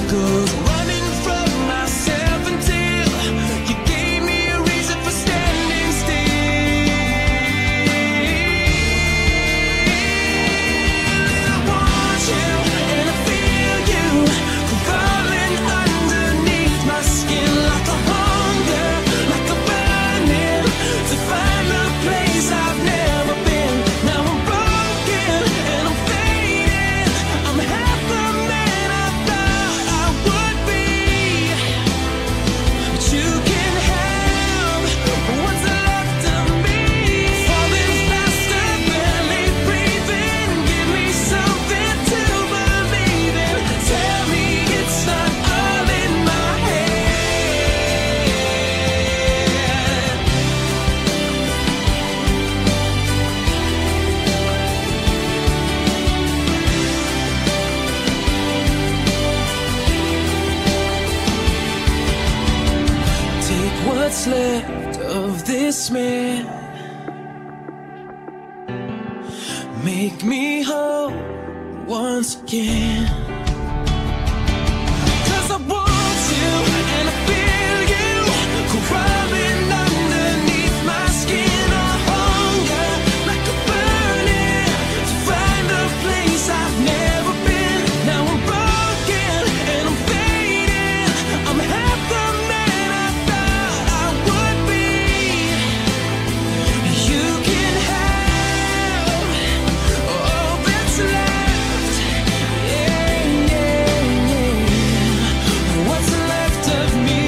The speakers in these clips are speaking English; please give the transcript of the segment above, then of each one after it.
Goes running from myself until you gave me a reason for standing still. I want you and I feel you crawling underneath my skin like a hunger, like a burning to find the place I've never been. Now I'm broken and I'm fading. I'm half the man I thought I would be. But you can have what's left of me. Falling faster, barely breathing. Give me something to believe in. Tell me it's not all in my head. Take what's left of this man. Make me whole once again. 'Cause I want you and I feel you crawling underneath my skin. A hunger like a burning to find a place I've never been. Now I'm broken and I'm fading. I'm half the man I thought I would be. You can have all that's left. Yeah, yeah, yeah. What's left of me?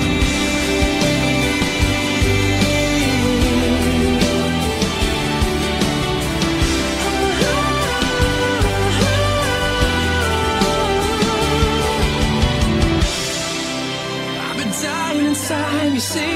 I've been dying inside, you see.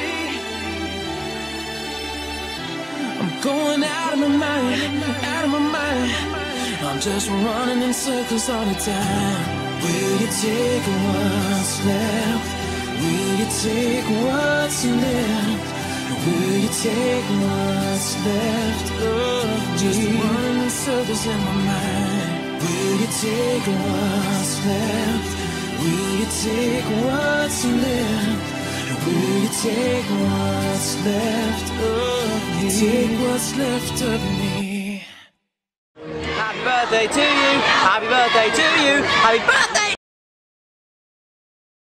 I'm going out of my mind, out of my mind. I'm just running in circles all the time. Will you take what's left? Will you take what's left? Will you take what's left of me? Just running in circles in my mind. Will you take what's left? Will you take what's left? Will you take what's left of me? Take what's left of me. Happy birthday to you, happy birthday to you, happy birthday!